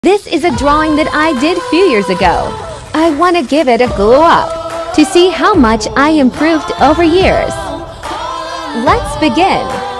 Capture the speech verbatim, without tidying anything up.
This is a drawing that I did a few years ago. I want to give it a glow up to see how much I improved over years. Let's begin.